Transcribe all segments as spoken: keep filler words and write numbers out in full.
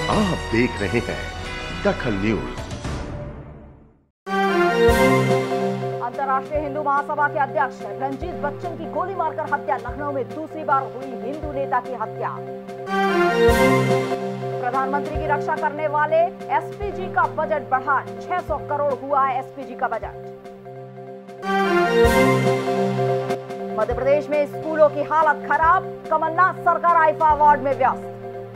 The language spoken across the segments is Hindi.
आप देख रहे हैं दखल न्यूज। अंतर्राष्ट्रीय हिंदू महासभा के अध्यक्ष रंजीत बच्चन की गोली मारकर हत्या। लखनऊ में दूसरी बार हुई हिंदू नेता की हत्या। प्रधानमंत्री की रक्षा करने वाले एसपीजी का बजट बढ़ा, छह सौ करोड़ हुआ है एसपीजी का बजट। मध्य प्रदेश में स्कूलों की हालत खराब, कमलनाथ सरकार आईफा अवार्ड में व्यस्त।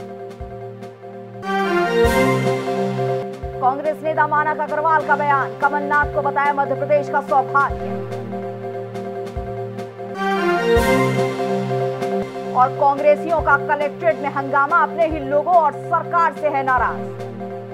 कांग्रेस नेता मानक अग्रवाल का बयान, कमलनाथ को बताया मध्य प्रदेश का सौभाग्य। और कांग्रेसियों का कलेक्ट्रेट में हंगामा, अपने ही लोगों और सरकार से है नाराज।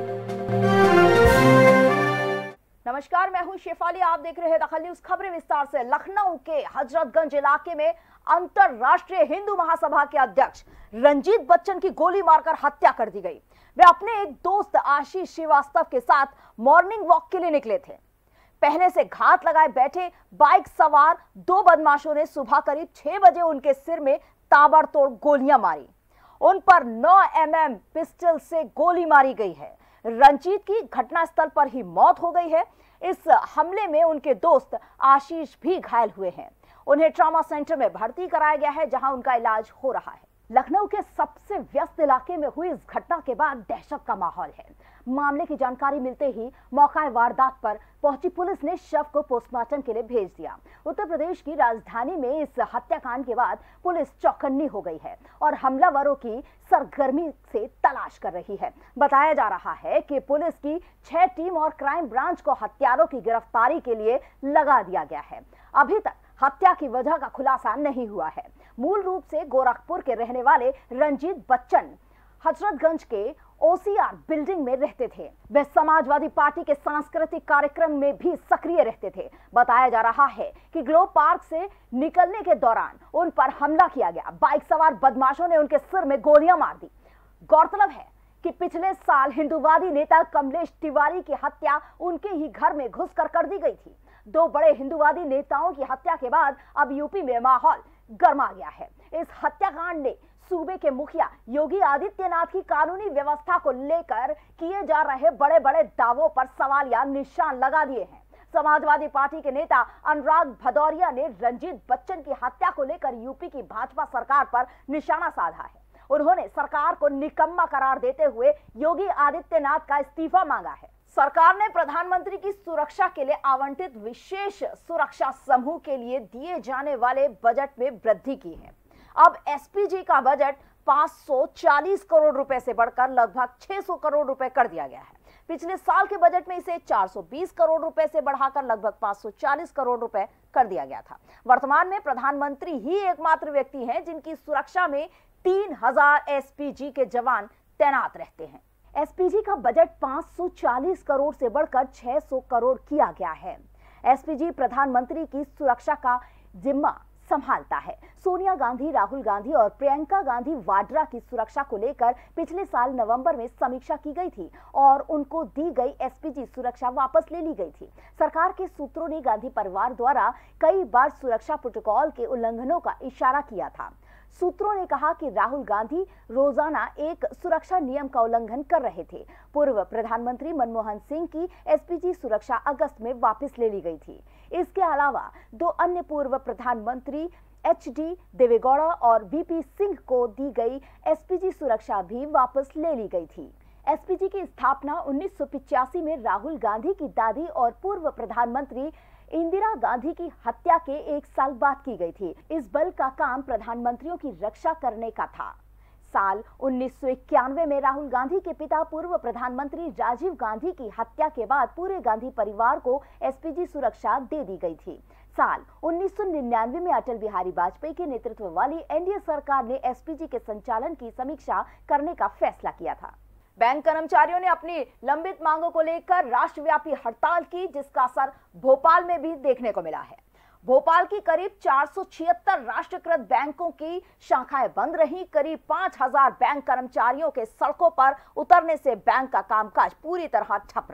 नमस्कार, मैं हूं शेफाली, आप देख रहे हैं दखल न्यूज। खबरें विस्तार से। लखनऊ के हजरतगंज इलाके में अंतरराष्ट्रीय हिंदू महासभा के अध्यक्ष रंजीत बच्चन की गोली मारकर हत्या कर दी गई। वे अपने एक दोस्त आशीष श्रीवास्तव के साथ मॉर्निंग वॉक के लिए निकले थे। पहले से घात लगाए बैठे बाइक सवार दो बदमाशों ने सुबह करीब छह बजे उनके सिर में ताबड़तोड़ गोलियां मारी। उन पर नौ एम एम पिस्टल से गोली मारी गई है। रंजीत की घटनास्थल पर ही मौत हो गई है। इस हमले में उनके दोस्त आशीष भी घायल हुए हैं। उन्हें ट्रॉमा सेंटर में भर्ती कराया गया है, जहां उनका इलाज हो रहा है। लखनऊ के सबसे व्यस्त इलाके में हुई इस घटना के बाद दहशत का माहौल है। मामले की जानकारी मिलते ही मौका वारदात पर पहुंची पुलिस ने शव को पोस्टमार्टम के लिए भेज दिया। उत्तर प्रदेश की राजधानी में इस हत्याकांड के बाद पुलिस चौकन्नी हो गई है और हमलावरों की सरगर्मी से तलाश कर रही है। बताया जा रहा है कि पुलिस की छह टीम और क्राइम ब्रांच को हत्यारों की गिरफ्तारी के लिए लगा दिया गया है। अभी तक हत्या की वजह का खुलासा नहीं हुआ है। मूल रूप से गोरखपुर के रहने वाले रंजीत बच्चन हजरतगंज के ओसीआर बिल्डिंग में रहते थे। वे समाजवादी पार्टी के सांस्कृतिक कार्यक्रम में भी सक्रिय रहते थे। बताया जा रहा है कि ग्लोब पार्क से निकलने के दौरान उन पर हमला किया गया। बाइक सवार बदमाशों ने उनके सिर में गोलियां मार दी। गौरतलब है कि पिछले साल हिंदूवादी नेता कमलेश तिवारी की हत्या उनके ही घर में घुसकर कर दी गई थी। दो बड़े हिंदूवादी नेताओं की हत्या के बाद अब यूपी में माहौल गर्मा गया है। इस हत्याकांड ने सूबे के मुखिया योगी आदित्यनाथ की कानूनी व्यवस्था को लेकर किए जा रहे बड़े बड़े दावों पर सवाल या निशान लगा दिए हैं। समाजवादी पार्टी के नेता अनुराग भदौरिया ने रंजीत बच्चन की हत्या को लेकर यूपी की भाजपा सरकार पर निशाना साधा है। उन्होंने सरकार को निकम्मा करार देते हुए योगी आदित्यनाथ का इस्तीफा मांगा है। सरकार ने प्रधानमंत्री की सुरक्षा के लिए आवंटित विशेष सुरक्षा समूह के लिए दिए जाने वाले बजट में वृद्धि की है। अब एसपीजी का बजट पाँच सौ चालीस करोड़ रुपए से बढ़कर लगभग छह सौ करोड़ रुपए कर दिया गया है। पिछले साल के बजट में इसे चार सौ बीस करोड़ रुपए से बढ़ाकर लगभग पाँच सौ चालीस करोड़ रुपए कर दिया गया था। वर्तमान में प्रधानमंत्री ही एकमात्र व्यक्ति हैं जिनकी सुरक्षा में तीन हजार एसपीजी के जवान तैनात रहते हैं। एसपीजी का बजट पाँच सौ चालीस करोड़ से बढ़कर छह सौ करोड़ किया गया है। एसपीजी प्रधानमंत्री की सुरक्षा का जिम्मा संभालता है। सोनिया गांधी, राहुल गांधी और प्रियंका गांधी वाड्रा की सुरक्षा को लेकर पिछले साल नवंबर में समीक्षा की गई थी और उनको दी गई एसपीजी सुरक्षा वापस ले ली गई थी। सरकार के सूत्रों ने गांधी परिवार द्वारा कई बार सुरक्षा प्रोटोकॉल के उल्लंघनों का इशारा किया था। सूत्रों ने कहा कि राहुल गांधी रोजाना एक सुरक्षा नियम का उल्लंघन कर रहे थे। पूर्व प्रधानमंत्री मनमोहन सिंह की एसपीजी सुरक्षा अगस्त में वापस ले ली गई थी। इसके अलावा दो अन्य पूर्व प्रधानमंत्री एच डी देवेगौड़ा और वीपी सिंह को दी गई एसपीजी सुरक्षा भी वापस ले ली गई थी। एसपीजी की स्थापना उन्नीस सौ पिचासी में राहुल गांधी की दादी और पूर्व प्रधानमंत्री इंदिरा गांधी की हत्या के एक साल बाद की गई थी। इस बल का काम प्रधानमंत्रियों की रक्षा करने का था। साल उन्नीस सौ इक्यानवे में राहुल गांधी के पिता पूर्व प्रधानमंत्री राजीव गांधी की हत्या के बाद पूरे गांधी परिवार को एसपीजी सुरक्षा दे दी गई थी। साल उन्नीस सौ निन्यानवे में अटल बिहारी वाजपेयी के नेतृत्व वाली एनडीए सरकार ने एसपीजी के संचालन की समीक्षा करने का फैसला किया था। बैंक कर्मचारियों ने अपनी लंबित मांगों को लेकर राष्ट्रव्यापी हड़ताल की, जिसका असर भोपाल में भी देखने को मिला है। भोपाल की करीब चार सौ छिहत्तर राष्ट्रीयकृत बैंकों की शाखाएं बंद रही। करीब पांच हजार बैंक कर्मचारियों के सड़कों पर उतरने से बैंक का कामकाज पूरी तरह ठप रहा।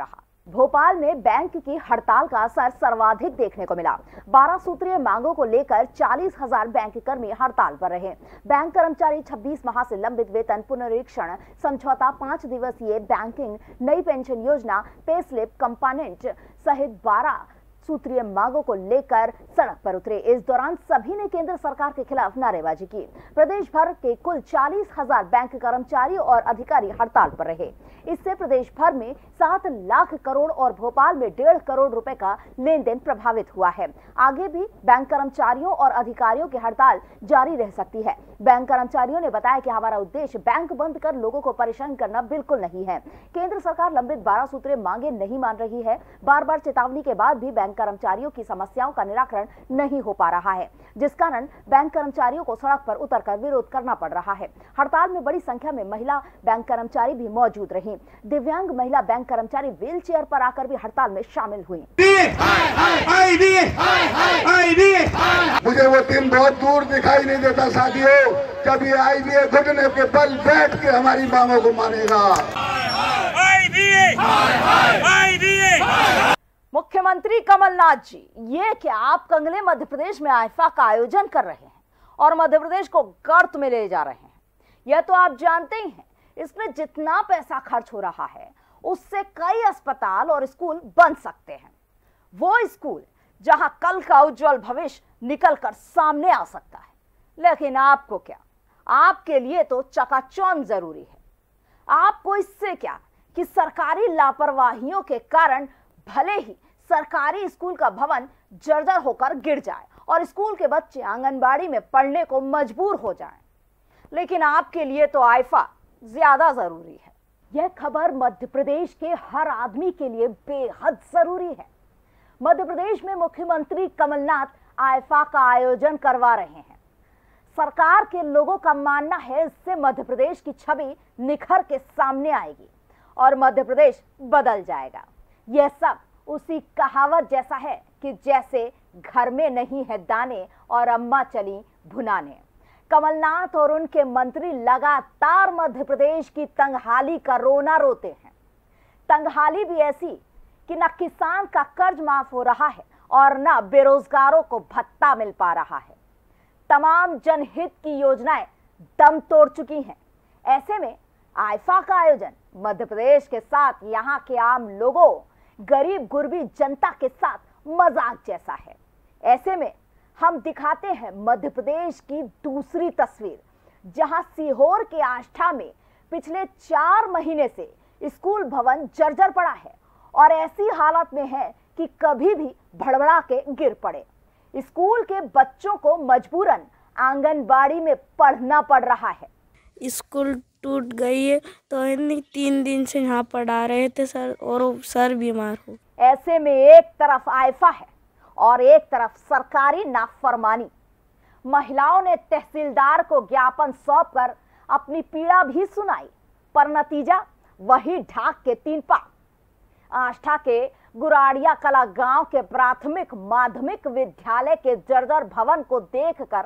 भोपाल में बैंक की हड़ताल का असर सर्वाधिक देखने को मिला। बारह सूत्रीय मांगों को लेकर चालीस हजार बैंक कर्मी हड़ताल पर रहे। बैंक कर्मचारी छब्बीस माह से लंबित वेतन पुनरीक्षण समझौता, पांच दिवसीय बैंकिंग, नई पेंशन योजना, पे स्लिप कंपोनेंट सहित बारह सूत्रीय मांगों को लेकर सड़क पर उतरे। इस दौरान सभी ने केंद्र सरकार के खिलाफ नारेबाजी की। प्रदेश भर के कुल चालीस हजार बैंक कर्मचारी और अधिकारी हड़ताल पर रहे। इससे प्रदेश भर में सात लाख करोड़ और भोपाल में डेढ़ करोड़ रुपए का लेन देन प्रभावित हुआ है। आगे भी बैंक कर्मचारियों और अधिकारियों की हड़ताल जारी रह सकती है। बैंक कर्मचारियों ने बताया कि हमारा उद्देश्य बैंक बंद कर लोगों को परेशान करना बिल्कुल नहीं है। केंद्र सरकार लंबित बारह सूत्रीय मांगे नहीं मान रही है। बार बार चेतावनी के बाद भी बैंक कर्मचारियों की समस्याओं का निराकरण नहीं हो पा रहा है, जिस कारण बैंक कर्मचारियों को सड़क पर उतरकर विरोध करना पड़ रहा है। हड़ताल में बड़ी संख्या में महिला बैंक कर्मचारी भी मौजूद रहीं। दिव्यांग महिला बैंक कर्मचारी व्हील चेयर पर आकर भी हड़ताल में शामिल हुई। मुझे वो दिन बहुत दूर दिखाई नहीं देता साथियों, जब ये आई बी ए घुटने के बल बैठ के हमारी मांगों को मानेगा। मुख्यमंत्री कमलनाथ जी, ये क्या आप कंगले मध्य प्रदेश में आईफा का आयोजन कर रहे हैं और मध्य प्रदेश को गर्त में ले जा रहे हैं। यह तो आप जानते ही हैं, इसमें जितना पैसा खर्च हो रहा है उससे कई अस्पताल और स्कूल बन सकते हैं। वो स्कूल जहां कल का उज्जवल भविष्य निकल कर सामने आ सकता है। लेकिन आपको क्या, आपके लिए तो चकाचौंध जरूरी है। आपको इससे क्या कि सरकारी लापरवाहियों के कारण भले ही सरकारी स्कूल का भवन जर्जर होकर गिर जाए और स्कूल के बच्चे आंगनबाड़ी में पढ़ने को मजबूर हो जाएं, लेकिन आपके लिए तो आईफा ज्यादा जरूरी है। यह खबर मध्य प्रदेश के हर आदमी के लिए बेहद जरूरी है। मध्य प्रदेश में मुख्यमंत्री कमलनाथ आईफा का आयोजन करवा रहे हैं। सरकार के लोगों का मानना है इससे मध्य प्रदेश की छवि निखर के सामने आएगी और मध्य प्रदेश बदल जाएगा। यह सब उसी कहावत जैसा है कि जैसे घर में नहीं है दाने और अम्मा चली भुनाने। कमलनाथ और उनके मंत्री लगातार मध्य प्रदेश की तंगहाली का रोना रोते हैं। तंगहाली भी ऐसी कि न किसान का कर्ज माफ हो रहा है और न बेरोजगारों को भत्ता मिल पा रहा है। तमाम जनहित की योजनाएं दम तोड़ चुकी हैं। ऐसे में आईफा का आयोजन मध्य प्रदेश के साथ यहाँ के आम लोगों, गरीब गुरबी जनता के साथ मजाक जैसा है। ऐसे में हम दिखाते हैं मध्य प्रदेश की दूसरी तस्वीर, जहां सीहोर के आष्ठा में पिछले चार महीने से स्कूल भवन जर्जर पड़ा है और ऐसी हालत में है कि कभी भी भड़बड़ा के गिर पड़े। स्कूल के बच्चों को मजबूरन आंगनबाड़ी में पढ़ना पड़ रहा है। स्कूल टूट गई है तो इन्हीं तीन दिन से यहाँ पढ़ा रहे थे सर, और सर बीमार हो। ऐसे में एक तरफ आईफा है और एक तरफ सरकारी नाफरमानी। महिलाओं ने तहसीलदार को ज्ञापन सौंपकर अपनी पीड़ा भी सुनाई, पर नतीजा वही ढाक के तीन पांव। आष्ठा के गुराड़िया कला गांव के प्राथमिक माध्यमिक विद्यालय के जर्जर भवन को देखकर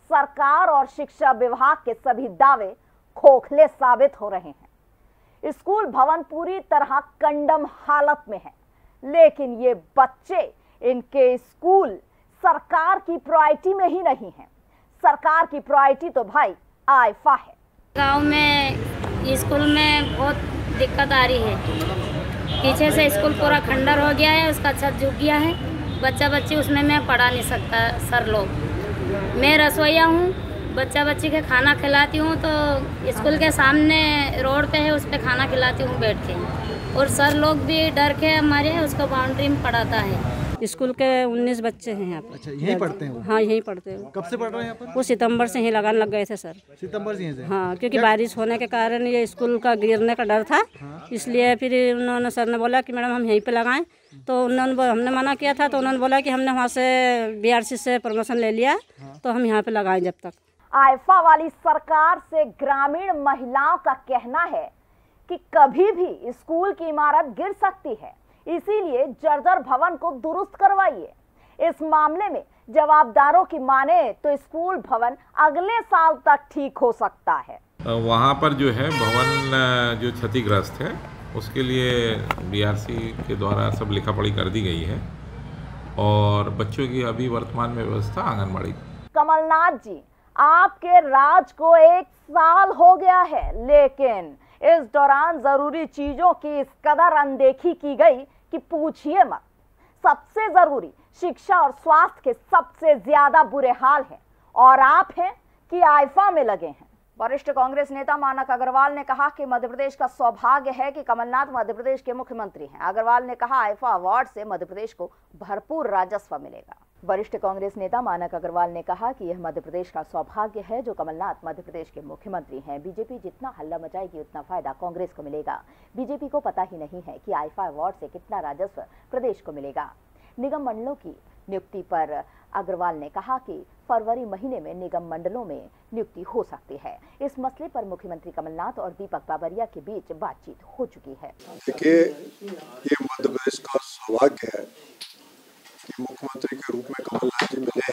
सरकार और शिक्षा विभाग के सभी दावे खोखले साबित हो रहे हैं। स्कूल भवन पूरी तरह कंडम हालत में है, लेकिन ये बच्चे, इनके स्कूल सरकार की प्रायोरिटी में ही नहीं है। सरकार की प्रायोरिटी तो भाई आईफा है। गांव में स्कूल में बहुत दिक्कत आ रही है। पीछे से स्कूल पूरा खंडर हो गया है, उसका छत झुक गया है। बच्चा बच्ची उसमें मैं पढ़ा नहीं सकता सर लोग। मैं रसोईया हूँ, बच्चा बच्ची के खाना खिलाती हूँ तो स्कूल के सामने रोड पे है, उस पर खाना खिलाती हूँ बैठ के, और सर लोग भी डर के हमारे उसको बाउंड्री में पढ़ाता है। स्कूल के उन्नीस बच्चे हैं यहाँ पर। अच्छा, यहीं पढ़ते हैं वो? हाँ, यहीं पढ़ते हैं। कब से पढ़ रहे हैं यहाँ पर? वो सितंबर से ही लगान लग गए थे सर। सितंबर से? से हाँ, क्योंकि बारिश होने के कारण ये स्कूल का गिरने का डर था। हाँ। इसलिए फिर उन्होंने, सर ने बोला कि मैडम हम यहीं पे लगाएं, तो उन्होंने हमने मना किया था, तो उन्होंने बोला कि हमने वहाँ से बी आर सी से परमिशन ले लिया। हाँ। तो हम यहाँ पे लगाएं जब तक। आईफा वाली सरकार से ग्रामीण महिलाओं का कहना है कि कभी भी स्कूल की इमारत गिर सकती है, इसीलिए जर्जर भवन को दुरुस्त करवाइए। इस मामले में जवाबदारों की माने तो स्कूल भवन अगले साल तक ठीक हो सकता है। वहाँ पर जो है भवन जो क्षतिग्रस्त है उसके लिए बीआरसी के द्वारा सब लिखा पढ़ी कर दी गई है और बच्चों की अभी वर्तमान में व्यवस्था आंगनबाड़ी। कमलनाथ जी, आपके राज को एक साल हो गया है, लेकिन इस दौरान जरूरी चीजों की इस कदर अनदेखी की गई कि पूछिए मत। सबसे जरूरी शिक्षा और स्वास्थ्य के सबसे ज्यादा बुरे हाल हैं और आप हैं कि आईफा में लगे हैं। वरिष्ठ कांग्रेस नेता मानक अग्रवाल ने कहा कि मध्य प्रदेश का सौभाग्य है कि कमलनाथ मध्य प्रदेश के मुख्यमंत्री हैं। अग्रवाल ने कहा, आईफा अवार्ड से मध्य प्रदेश को भरपूर राजस्व मिलेगा। वरिष्ठ कांग्रेस नेता मानक अग्रवाल ने कहा कि यह मध्य प्रदेश का सौभाग्य है जो कमलनाथ मध्य प्रदेश के मुख्यमंत्री हैं। बीजेपी जितना हल्ला मचाएगी उतना फायदा कांग्रेस को मिलेगा। बीजेपी को पता ही नहीं है कि आईफा अवार्ड से कितना राजस्व प्रदेश को मिलेगा। निगम मंडलों की नियुक्ति पर अग्रवाल ने कहा कि फरवरी महीने में निगम मंडलों में नियुक्ति हो सकती है। इस मसले पर मुख्यमंत्री कमलनाथ और दीपक बाबरिया के बीच बातचीत हो चुकी है। देखिए, ये मध्य प्रदेश का सौभाग्य है कि मुख्यमंत्री के रूप में कमलनाथ जी मिले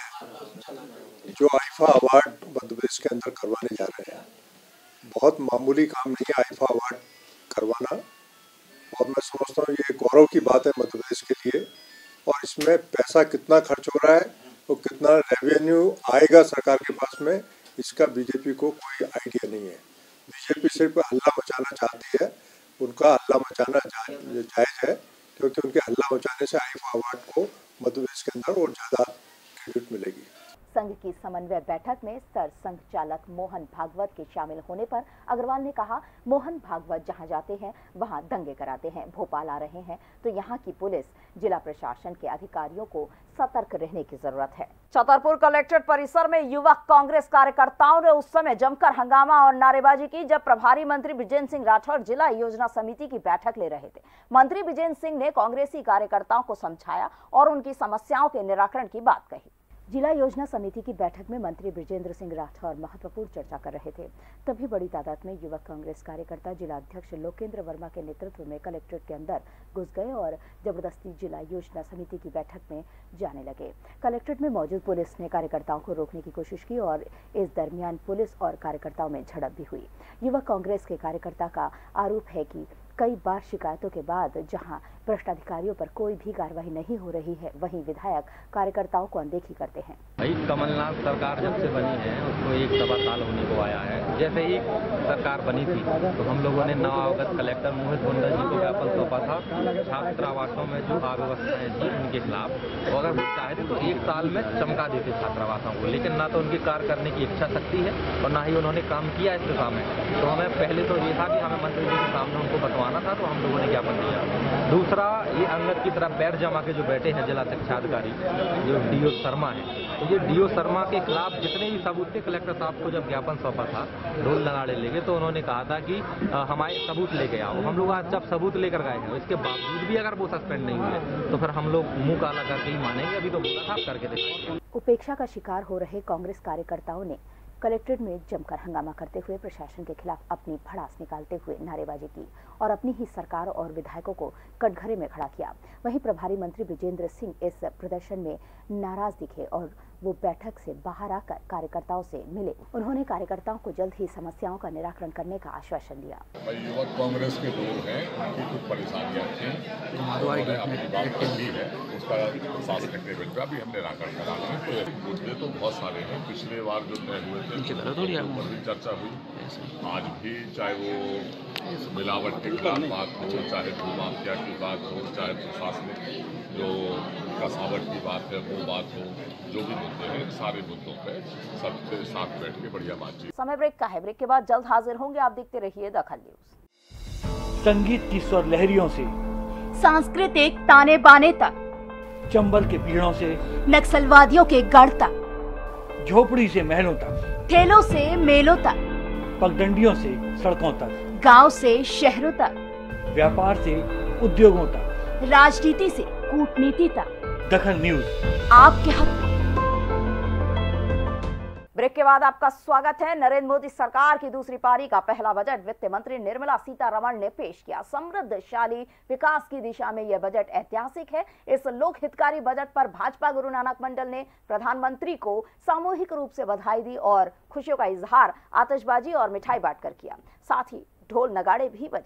हैं जो आईफा अवार्ड मध्य प्रदेश के अंदर करवाने जा रहे हैं। बहुत मामूली काम नहीं है आईफा अवार्ड करवाना और मैं समझता हूँ ये गौरव की बात है मध्य प्रदेश के लिए। और इसमें पैसा कितना खर्च हो रहा है और कितना रेवेन्यू आएगा सरकार के पास में, इसका बीजेपी को कोई आइडिया नहीं है। बीजेपी सिर्फ हल्ला मचाना चाहती है। उनका हल्ला मचाना जायज़ है क्योंकि उनके हल्ला मचाने से आईफा अवार्ड को मध्य प्रदेश के अंदर और ज़्यादा क्रेडिट मिलेगी। संघ की समन्वय बैठक में सर संघ चालक मोहन भागवत के शामिल होने पर अग्रवाल ने कहा, मोहन भागवत जहां जाते हैं वहां दंगे कराते हैं। भोपाल आ रहे हैं तो यहां की पुलिस, जिला प्रशासन के अधिकारियों को सतर्क रहने की जरूरत है। छतरपुर कलेक्ट्रेट परिसर में युवक कांग्रेस कार्यकर्ताओं ने उस समय जमकर हंगामा और नारेबाजी की जब प्रभारी मंत्री विजेंद्र सिंह राठौर जिला योजना समिति की बैठक ले रहे थे। मंत्री विजेंद्र सिंह ने कांग्रेसी कार्यकर्ताओं को समझाया और उनकी समस्याओं के निराकरण की बात कही। जिला योजना समिति की बैठक में मंत्री विजेंद्र सिंह राठौर महत्वपूर्ण चर्चा कर रहे थे। तभी बड़ी तादाद में युवक कांग्रेस कार्यकर्ता जिला अध्यक्ष लोकेंद्र वर्मा के नेतृत्व में कलेक्ट्रेट के अंदर घुस गए और जबरदस्ती जिला योजना समिति की बैठक में जाने लगे। कलेक्ट्रेट में मौजूद पुलिस ने कार्यकर्ताओं को रोकने की कोशिश की और इस दरमियान पुलिस और कार्यकर्ताओं में झड़प भी हुई। युवक कांग्रेस के कार्यकर्ता का आरोप है कि कई बार शिकायतों के बाद जहां भ्रष्ट अधिकारियों पर कोई भी कार्रवाई नहीं हो रही है, वहीं विधायक कार्यकर्ताओं को अनदेखी करते हैं। भाई, कमलनाथ सरकार जब से बनी है उसको एक सवा साल होने को आया है। जैसे ही सरकार बनी थी तो हम लोगों ने नौ अगस्त कलेक्टर मोहित बुंडल जी को ज्ञापन सौंपा था छात्रावासों में जो अव्यवस्थाएं थी उनके खिलाफ। और अगर वो चाहते तो एक साल में चमका देते छात्रावासों को, लेकिन ना तो उनकी कार्य करने की इच्छा शक्ति है और ना ही उन्होंने काम किया इस दिशा में। तो हमें पहले तो ये था कि हमें मंत्री जी के सामने उनको बतवाना था, तो हम लोगों ने ज्ञापन दिया। दूसरा, ये अंगद की तरह पैर जमा के जो बैठे हैं जिला शिक्षा अधिकारी जो डीओ शर्मा है, तो ये डीओ शर्मा के खिलाफ जितने भी सबूत थे, कलेक्टर साहब को जब ज्ञापन सौंपा था ढोल नगाड़े लेके, तो उन्होंने कहा था कि आ, हमारे सबूत लेके आओ। हम लोग आज जब सबूत लेकर गए हैं, इसके बावजूद भी अगर वो सस्पेंड नहीं हुए तो फिर हम लोग मुंह काला करके ही मानेंगे। अभी तो बोला था, आप करके दिखाएंगे। उपेक्षा का शिकार हो रहे कांग्रेस कार्यकर्ताओं ने कलेक्ट्रेट में जमकर हंगामा करते हुए प्रशासन के खिलाफ अपनी भड़ास निकालते हुए नारेबाजी की और अपनी ही सरकार और विधायकों को कटघरे में खड़ा किया। वहीं प्रभारी मंत्री विजेंद्र सिंह इस प्रदर्शन में नाराज दिखे और वो बैठक से बाहर आकर कार्यकर्ताओं से मिले। उन्होंने कार्यकर्ताओं को जल्द ही समस्याओं का निराकरण करने का आश्वासन दिया। युवक कांग्रेस के लोग हैं, उनकी कुछ परेशानियां थी, उन्होंने अपनी बात रखी है, उसका प्रशासनिक लेवल पर अभी हम निराकरण कराना है। तो मुद्दे तो बहुत सारे हैं, पिछले बार जो तय हुए थे ऊपर भी चर्चा हुई। आज भी चाहे वो मिलावट के खिलाफ बात हो, चाहे भूमाफिया की बात हो, चाहे प्रशासनिक जो कसावट की बात है वो बात हो, जो भी मुद्दे हैं सारे मुद्दों पे सबके साथ बैठ के बढ़िया बातचीत। समय ब्रेक का है, ब्रेक के बाद जल्द हाजिर होंगे। आप देखते रहिए दखल न्यूज। संगीत की स्वर लहरियों से सांस्कृतिक ताने बाने तक, चंबल के पीड़ों से नक्सलवादियों के गढ़ तक, झोपड़ी से महलों तक, ठेलों से मेलों तक, पगडंडियों से सड़कों तक, गांव से शहरों तक, व्यापार से उद्योगों तक, राजनीति से कूटनीति तक, दखल न्यूज आपके हाथ। ब्रेक के बाद आपका स्वागत है। नरेंद्र मोदी सरकार की दूसरी पारी का पहला बजट वित्त मंत्री निर्मला सीतारमण ने पेश किया। समृद्धशाली विकास की दिशा में यह बजट ऐतिहासिक है। इस लोक हितकारी बजट पर भाजपा गुरु नानक मंडल ने प्रधानमंत्री को सामूहिक रूप से बधाई दी और खुशियों का इजहार आतिशबाजी और मिठाई बांटकर किया। साथ ही ढोल नगाड़े भी बजाए।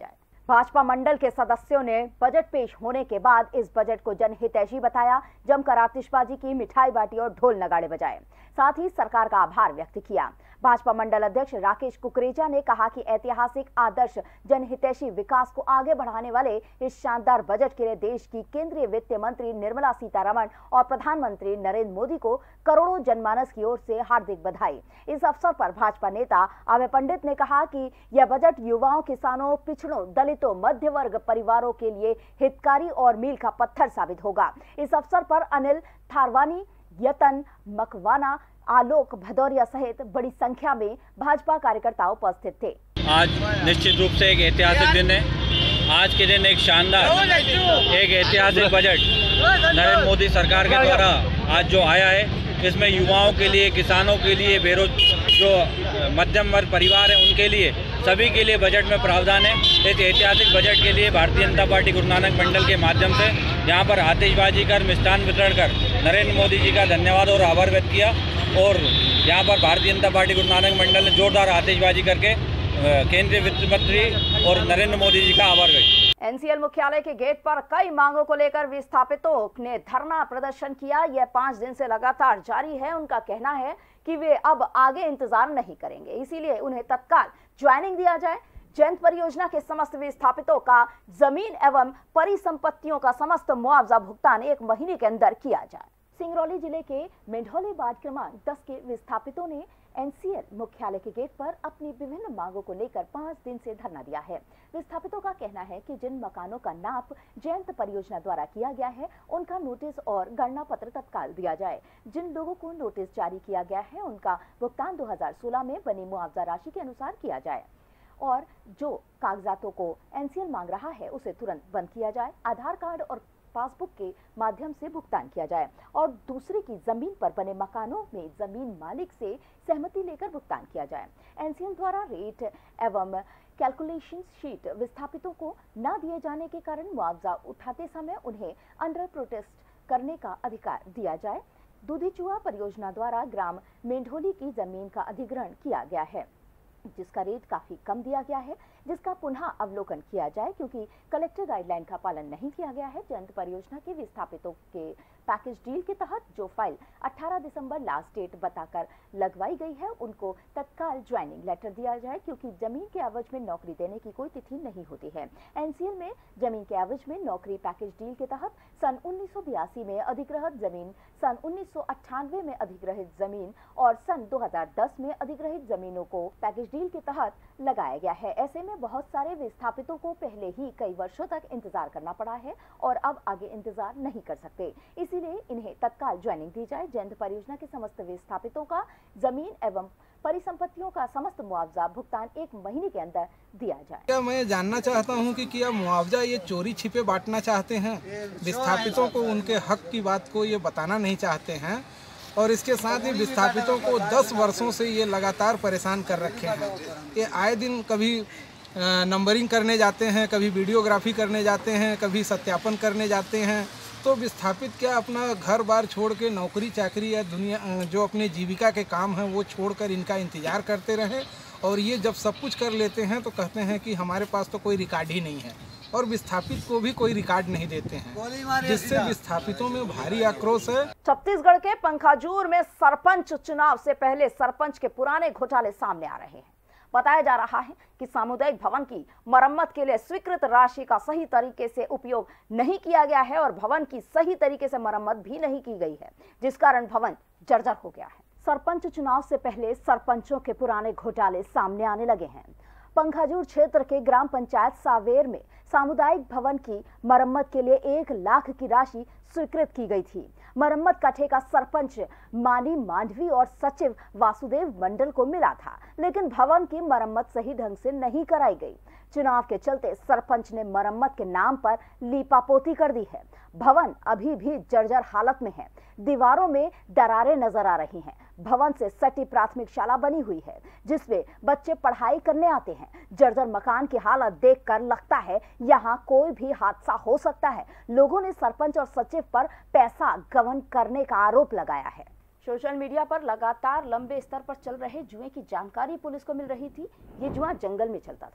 भाजपा मंडल के सदस्यों ने बजट पेश होने के बाद इस बजट को जनहितैषी बताया, जमकर आतिशबाजी की, मिठाई बांटी और ढोल नगाड़े बजाए। साथ ही सरकार का आभार व्यक्त किया। भाजपा मंडल अध्यक्ष राकेश कुकरेजा ने कहा कि ऐतिहासिक आदर्श जनहितैषी विकास को आगे बढ़ाने वाले इस शानदार बजट के लिए देश की केंद्रीय वित्त मंत्री निर्मला सीतारमण और प्रधानमंत्री नरेंद्र मोदी को करोड़ों जनमानस की ओर से हार्दिक बधाई। इस अवसर पर भाजपा नेता अभय पंडित ने कहा कि यह बजट युवाओं, किसानों, पिछड़ों, दलितों, मध्य वर्ग परिवारों के लिए हितकारी और मील का पत्थर साबित होगा। इस अवसर पर अनिल थारवानी, यतन मकवाना, आलोक भदौरिया सहित बड़ी संख्या में भाजपा कार्यकर्ता उपस्थित थे। आज निश्चित रूप से एक ऐतिहासिक दिन है। आज के दिन एक शानदार, एक ऐतिहासिक बजट नरेंद्र मोदी सरकार के द्वारा आज जो आया है, इसमें युवाओं के लिए, किसानों के लिए, बेरोज जो मध्यम वर्ग परिवार है उनके लिए, सभी के लिए बजट में प्रावधान है। इस ऐतिहासिक बजट के लिए भारतीय जनता पार्टी गुरु नानक मंडल के माध्यम से यहाँ पर आतिशबाजी कर, मिष्ठान वितरण कर नरेंद्र मोदी जी का धन्यवाद और आभार व्यक्त किया। और यहाँ पर भारतीय जनता पार्टी गुरु नानक मंडल ने जोरदार आतिशबाजी करके केंद्रीय वित्त मंत्री और नरेंद्र मोदी जी का आभार व्यक्त। एनसीएल मुख्यालय के गेट पर कई मांगों को लेकर विस्थापितों ने धरना प्रदर्शन किया। यह पांच दिन से लगातार जारी है। उनका कहना है कि वे अब आगे इंतजार नहीं करेंगे, इसीलिए उन्हें तत्काल ज्वाइनिंग दिया जाए। जयंत परियोजना के समस्त विस्थापितों का जमीन एवं परिसंपत्तियों का समस्त मुआवजा भुगतान एक महीने के अंदर किया जाए। सिंगरौली जिले के मेंढोली वार्ड क्रमांक दस के विस्थापितों ने एनसीएल मुख्यालय के गेट पर अपनी विभिन्न मांगों को लेकर पाँच दिन से धरना दिया है। विस्थापितों का कहना है कि जिन मकानों का नाप जयंत परियोजना द्वारा किया गया है, उनका नोटिस और गणना पत्र तत्काल दिया जाए। जिन लोगों को नोटिस जारी किया गया है, उनका भुगतान दो हजार सोलह में बनी मुआवजा राशि के अनुसार किया जाए और जो कागजातों को एनसीएल मांग रहा है उसे तुरंत बंद किया जाए। आधार कार्ड और पासबुक के माध्यम से भुगतान किया जाए और दूसरे की जमीन पर बने मकानों में जमीन मालिक से सहमति लेकर भुगतान किया जाए। एनसीएल द्वारा रेट एवं कैलकुलेशन शीट विस्थापितों को न दिए जाने के कारण मुआवजा उठाते समय उन्हें अंडर प्रोटेस्ट करने का अधिकार दिया जाए। दूधीचुआ परियोजना द्वारा ग्राम मेंढोली की जमीन का अधिग्रहण किया गया है, जिसका रेट काफी कम दिया गया है, जिसका पुनः अवलोकन किया जाए क्योंकि कलेक्टर गाइडलाइन का पालन नहीं किया गया है। जयंत परियोजना के विस्थापितों के पैकेज डील के तहत जो फाइल अठारह दिसंबर लास्ट डेट बताकर लगवाई गई है, उनको तत्काल ज्वाइनिंग लेटर दिया जाए क्योंकि जमीन के एवज में नौकरी देने की कोई तिथि नहीं होती है। एनसीएल में जमीन के एवज में नौकरी पैकेज डील के तहत सन उन्नीस सौ बयासी में अधिग्रहित जमीन, सन उन्नीस सौ अट्ठानवे में अधिग्रहित जमीन और सन दो हजार दस में अधिग्रहित जमीनों को पैकेज डील के तहत लगाया गया है। ऐसे में बहुत सारे विस्थापितों को पहले ही कई वर्षों तक इंतजार करना पड़ा है और अब आगे इंतजार नहीं कर सकते, इसीलिए इन्हें तत्काल ज्वाइनिंग दी जाए। जयंत परियोजना के समस्त विस्थापितों का जमीन एवं परिसंपत्तियों का समस्त मुआवजा भुगतान एक महीने के अंदर दिया जाए। क्या मैं जानना चाहता हूं कि क्या मुआवजा ये चोरी छिपे बांटना चाहते हैं? विस्थापितों को उनके हक की बात को ये बताना नहीं चाहते हैं और इसके साथ ही विस्थापितों को दस वर्षों से ये लगातार परेशान कर रखे हैं। ये आए दिन कभी नंबरिंग करने जाते हैं, कभी वीडियोग्राफी करने जाते हैं, कभी सत्यापन करने जाते हैं। तो विस्थापित क्या अपना घर बार छोड़ के नौकरी चाकरी या दुनिया जो अपने जीविका के काम हैं वो छोड़कर इनका इंतज़ार करते रहें और ये जब सब कुछ कर लेते हैं तो कहते हैं कि हमारे पास तो कोई रिकॉर्ड ही नहीं है और विस्थापित को भी कोई रिकॉर्ड नहीं देते हैं, जिससे विस्थापितों में भारी आक्रोश है। छत्तीसगढ़ के पंखाजूर में सरपंच चुनाव से पहले सरपंच के पुराने घोटाले सामने आ रहे हैं। बताया जा रहा है कि सामुदायिक भवन की मरम्मत के लिए स्वीकृत राशि का सही तरीके से उपयोग नहीं किया गया है और भवन की सही तरीके से मरम्मत भी नहीं की गई है, जिस कारण भवन जर्जर हो गया है। सरपंच चुनाव से पहले सरपंचों के पुराने घोटाले सामने आने लगे हैं। पंखाजूर क्षेत्र के ग्राम पंचायत सावेर में सामुदायिक भवन की मरम्मत के लिए एक लाख की राशि स्वीकृत की गई थी। मरम्मत का ठेका सरपंच मानी मांडवी और सचिव वासुदेव मंडल को मिला था, लेकिन भवन की मरम्मत सही ढंग से नहीं कराई गई। चुनाव के चलते सरपंच ने मरम्मत के नाम पर लीपापोती कर दी है। भवन अभी भी जर्जर हालत में है, दीवारों में दरारें नजर आ रही हैं। भवन से सटी प्राथमिक शाला बनी हुई है जिसमें बच्चे पढ़ाई करने आते हैं। जर्जर मकान की हालत देखकर लगता है यहाँ कोई भी हादसा हो सकता है। लोगों ने सरपंच और सचिव पर पैसा गबन करने का आरोप लगाया है। सोशल मीडिया पर लगातार लंबे स्तर पर चल रहे जुए की जानकारी पुलिस को मिल रही थी। ये जुआ जंगल में चलता था।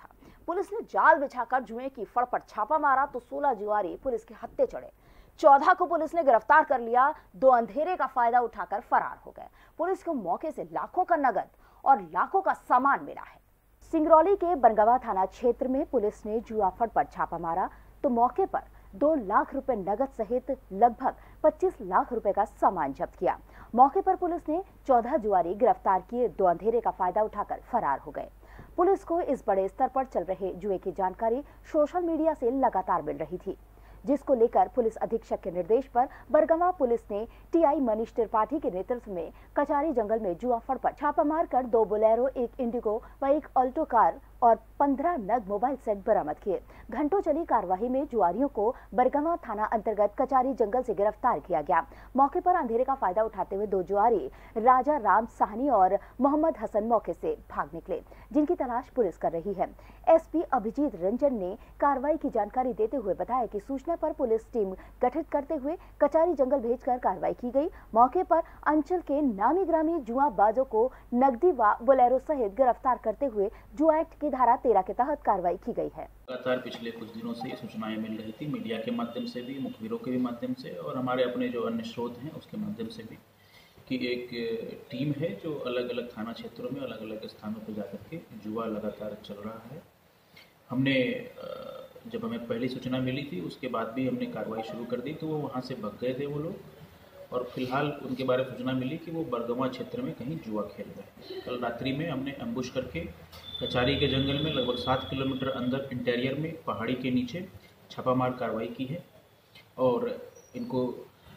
पुलिस ने जाल बिछाकर जुए की फड़ पर छापा मारा तो सोलह जुआरी पुलिस के हत्थे चढ़े। चौदह को पुलिस ने गिरफ्तार कर लिया। दो अंधेरे का फायदा उठाकर फरार हो गए। पुलिस को मौके से लाखों का नगद और लाखों का सामान मिला है। सिंगरौली के बनगवा थाना क्षेत्र में पुलिस ने जुआ फड़ पर छापा मारा तो मौके पर दो लाख रुपए नगद सहित लगभग पच्चीस लाख रुपए का सामान जब्त किया। मौके पर पुलिस ने चौदह जुआरी गिरफ्तार किए। दो अंधेरे का फायदा उठाकर फरार हो गए। पुलिस को इस बड़े स्तर पर चल रहे जुए की जानकारी सोशल मीडिया से लगातार मिल रही थी, जिसको लेकर पुलिस अधीक्षक के निर्देश पर बरगवा पुलिस ने टीआई मनीष त्रिपाठी के नेतृत्व में कचारी जंगल में जुआ फड़ पर छापा मारकर दो बोलेरो, एक इंडिगो व एक ऑल्टो कार और पंद्रह नग मोबाइल सेट बरामद किए। घंटों चली कार्रवाई में जुआरियों को बरगवा थाना अंतर्गत कचारी जंगल से गिरफ्तार किया गया। मौके पर अंधेरे का फायदा उठाते हुए दो जुआरी राजा राम साहनी और मोहम्मद हसन मौके से भाग निकले, जिनकी तलाश पुलिस कर रही है। एसपी अभिजीत रंजन ने कार्रवाई की जानकारी देते हुए बताया कि सूचना पर पुलिस टीम गठित करते हुए कचारी जंगल भेजकर कार्रवाई की गई। मौके पर अंचल के नामी ग्रामी जुआ बाजों को नकदी व बोलेरो सहित गिरफ्तार करते हुए जुआ एक्ट की धारा तेरह के तहत कार्रवाई की गई है। लगातार पिछले कुछ दिनों से ये सूचनाएं मिल रही थी, मीडिया के माध्यम से भी, मुखबिरों के भी माध्यम से और हमारे अपने जो अन्य स्रोत हैं उसके माध्यम से भी, कि एक टीम है जो अलग अलग थाना क्षेत्रों में अलग अलग स्थानों पर जाकर के जुआ लगातार चल रहा है। हमने जब हमें पहली सूचना मिली थी उसके बाद भी हमने कार्रवाई शुरू कर दी, तो वो वहाँ से भग गए थे वो लोग, और फिलहाल उनके बारे में सूचना मिली कि वो बरगवा क्षेत्र में कहीं जुआ खेल रहे। कल रात्रि में हमने एम्बुश करके कचारी के जंगल में लगभग सात किलोमीटर अंदर इंटीरियर में पहाड़ी के नीचे छापामार कार्रवाई की है और इनको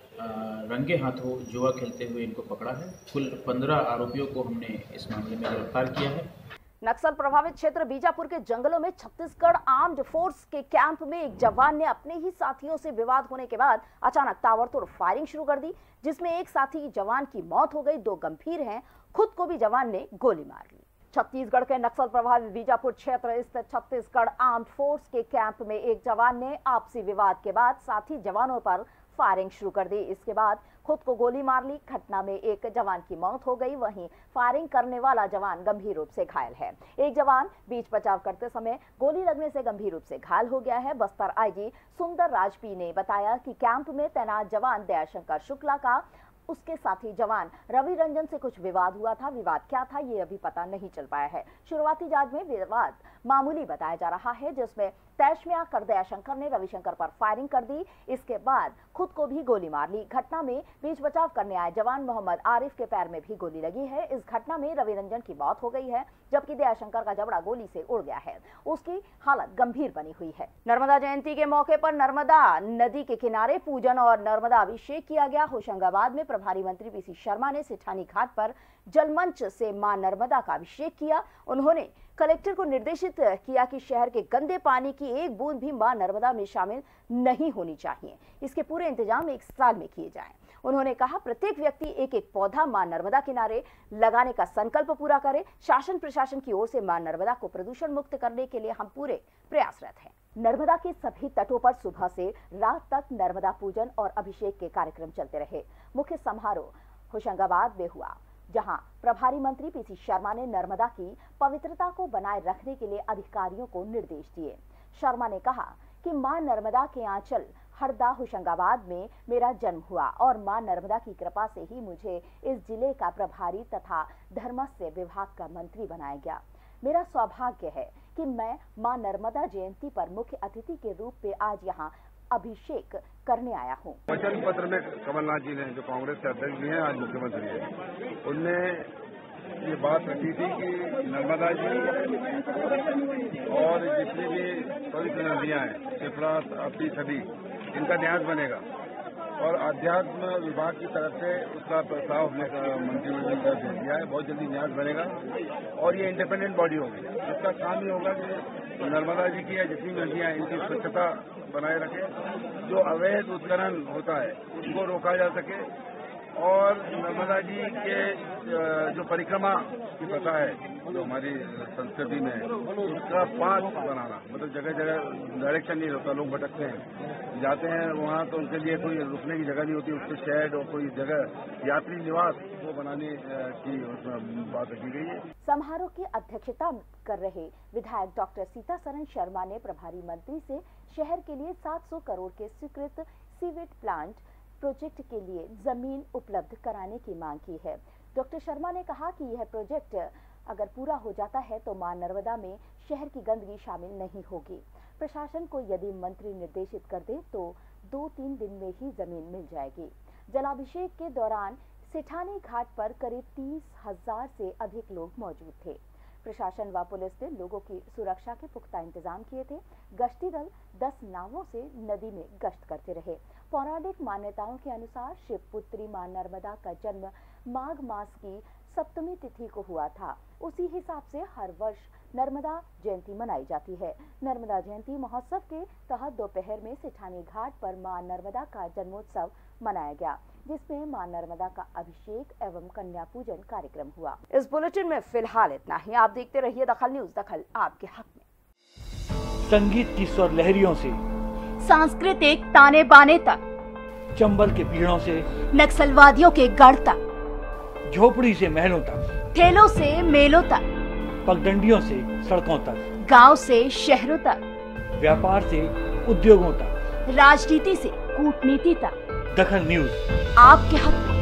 रंगे हाथों जुआ खेलते हुए इनको पकड़ा है। कुल पंद्रह आरोपियों को हमने इस मामले में गिरफ्तार किया है। नक्सल प्रभावित क्षेत्र बीजापुर के जंगलों में छत्तीसगढ़ आर्म्ड फोर्स के कैंप में एक जवान ने अपने ही साथियों से विवाद होने के बाद अचानक ताबड़तोड़ फायरिंग शुरू कर दी, जिसमें एक साथी जवान की मौत हो गई, दो गंभीर हैं। खुद को भी जवान ने गोली मार ली। छत्तीसगढ़ के नक्सल प्रभावित बीजापुर क्षेत्र स्थित छत्तीसगढ़ आर्म्ड फोर्स के कैंप में एक जवान ने आपसी विवाद के बाद साथी जवानों पर फायरिंग शुरू कर दी। इसके बाद खुद को गोली मार ली। घटना में एक जवान की मौत हो गई, वहीं फायरिंग करने वाला जवान गंभीर रूप से घायल है। एक जवान बीच बचाव करते समय गोली लगने से गंभीर रूप से घायल हो गया है। बस्तर आईजी सुंदर राजपी ने बताया कि कैंप में तैनात जवान दयाशंकर शुक्ला का उसके साथी जवान रवि रंजन से कुछ विवाद हुआ था। विवाद क्या था ये अभी पता नहीं चल पाया है। शुरुआती जांच में विवाद मामूली बताया जा रहा है, जिसमें तैश में आकर दयाशंकर ने रविशंकर पर फायरिंग कर दी। इसके बाद खुद को भी गोली मार ली। घटना में बीच बचाव करने आए जवान मोहम्मद आरिफ के पैर में भी गोली लगी है। इस घटना में रवि रंजन की मौत हो गई है, जबकि दयाशंकर का जबड़ा गोली से उड़ गया है। उसकी हालत गंभीर बनी हुई है। नर्मदा जयंती के मौके पर नर्मदा नदी के किनारे पूजन और नर्मदा अभिषेक किया गया। होशंगाबाद में प्रभारी मंत्री पीसी शर्मा ने सेठानी घाट पर जलमंच से मां नर्मदा का अभिषेक किया। उन्होंने कलेक्टर को निर्देशित किया कि शहर के गंदे पानी की एक बूंद भी मां नर्मदा में शामिल नहीं होनी चाहिए। इसके पूरे इंतजाम एक साल में किए जाएं। उन्होंने कहा प्रत्येक व्यक्ति एक एक पौधा मां नर्मदा किनारे लगाने का संकल्प पूरा करे। शासन प्रशासन की ओर से मां नर्मदा को प्रदूषण मुक्त करने के लिए हम पूरे प्रयासरत हैं। नर्मदा के सभी तटों पर सुबह से रात तक नर्मदा पूजन और अभिषेक के कार्यक्रम चलते रहे। मुख्य समारोह होशंगाबाद में हुआ, जहां प्रभारी मंत्री पीसी शर्मा ने नर्मदा की पवित्रता को बनाए रखने के लिए अधिकारियों को निर्देश दिए। शर्मा ने कहा कि मां नर्मदा के आंचल हरदा होशंगाबाद में मेरा जन्म हुआ और मां नर्मदा की कृपा से ही मुझे इस जिले का प्रभारी तथा धर्मस्य विभाग का मंत्री बनाया गया। मेरा सौभाग्य है कि मैं मां नर्मदा जयंती पर मुख्य अतिथि के रूप में आज यहाँ अभिषेक करने आया हूँ। वचन पत्र में कमलनाथ जी ने, जो कांग्रेस के अध्यक्ष भी हैं, आज मुख्यमंत्री हैं, उनने ये बात रखी थी कि नर्मदा जी और जितनी भी पवित्र नदियाँ हैं, शिप्रा, ताप्ती, सभी, इनका न्यास बनेगा और अध्यात्म विभाग की तरफ से उसका प्रस्ताव मंत्रिमंडल ने दे दिया है। बहुत जल्दी न्यास बनेगा और ये इंडिपेंडेंट बॉडी होगी। इसका काम ये होगा कि नर्मदा जी की या जितनी नदियाँ इनकी स्वच्छता बनाए रखे, जो अवैध उत्खनन होता है उसको रोका जा सके और नर्मदा जी के जो परिक्रमा की प्रथा है जो हमारी संस्कृति में है उसका पाथ बनाना, मतलब जगह जगह डायरेक्शन नहीं होता, लोग भटकते हैं, जाते हैं वहाँ तो उनके लिए कोई रुकने की जगह नहीं होती, उसके शेड और कोई जगह यात्री निवास वो बनाने की बात की गई है। समारोह की अध्यक्षता कर रहे विधायक डॉक्टर सीतासरण शर्मा ने प्रभारी मंत्री से शहर के लिए सात सौ करोड़ के स्वीकृत सीवेज प्लांट प्रोजेक्ट के लिए जमीन उपलब्ध कराने की मांग की है। डॉक्टर शर्मा ने कहा कि यह प्रोजेक्ट अगर पूरा हो जाता है तो मां नर्मदा में शहर की गंदगी शामिल नहीं होगी। प्रशासन को यदि मंत्री निर्देशित कर दे तो दो तीन दिन में ही जमीन मिल जाएगी। जलाभिषेक के दौरान सेठानी घाट पर करीब तीस हजार से अधिक लोग मौजूद थे। प्रशासन व पुलिस ने लोगों की सुरक्षा के पुख्ता इंतजाम किए थे। गश्ती दल दस नावों से नदी में गश्त करते रहे। पौराणिक मान्यताओं के अनुसार शिवपुत्री मां नर्मदा का जन्म माघ मास की सप्तमी तिथि को हुआ था। उसी हिसाब से हर वर्ष नर्मदा जयंती मनाई जाती है। नर्मदा जयंती महोत्सव के तहत दोपहर में सेठानी घाट पर मां नर्मदा का जन्मोत्सव मनाया गया, जिसमें मां नर्मदा का अभिषेक एवं कन्या पूजन कार्यक्रम हुआ। इस बुलेटिन में फिलहाल इतना ही। आप देखते रहिए दखल न्यूज, दखल आपके हक में। संगीत की स्वर लहरियों से सांस्कृतिक ताने बाने तक, चंबल के पीड़ों से नक्सलवादियों के गढ़ तक, झोपड़ी से महलों तक, ठेलों से मेलों तक, पगडंडियों से सड़कों तक, गांव से शहरों तक, व्यापार से उद्योगों तक, राजनीति से कूटनीति तक, दखल न्यूज आपके हक में।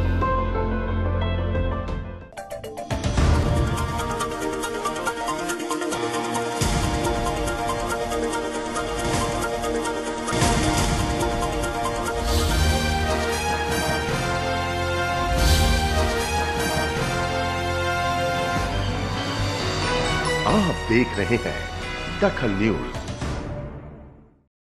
आप देख रहे हैं दखल न्यूज।